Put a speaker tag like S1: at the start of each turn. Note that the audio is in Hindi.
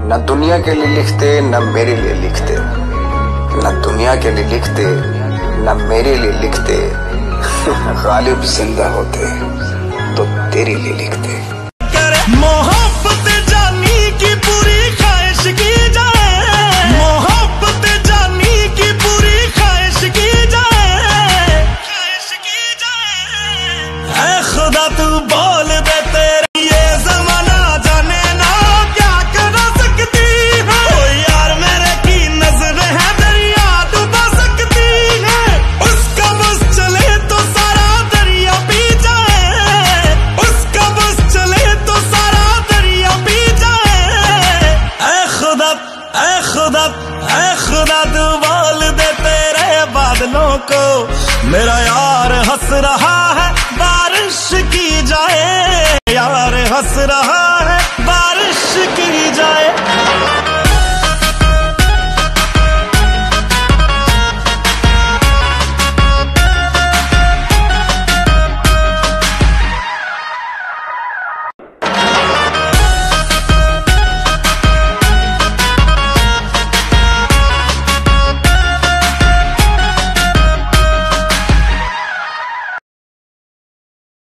S1: न दुनिया के लिए लिखते न मेरे लिए लिखते, न दुनिया के लिए लिखते न मेरे लिए लिखते। गालिब जिंदा होते तो तेरे लिए लिखते।
S2: मोहब्बत जानी की पूरी ख्वाहिश की जाए, मोहब्बत जानी की पूरी ख्वाहिश की जाए, ख्वाहिश की जाए। ऐ खुदा तू बोल दे तेरे ये ज़माना जाने ना क्या कर सकती है। ओ यार मेरे की नजर है दरिया डुबा सकती है। उसका बस चले तो सारा दरिया पी जाए, उसका बस चले तो सारा दरिया पी जाए। ऐ खुदा ऐ खुदा ऐ खुदा तू बोल दे तेरे बादलों को मेरा यार हंस रहा है बारिश की जाए, यार हंस रहा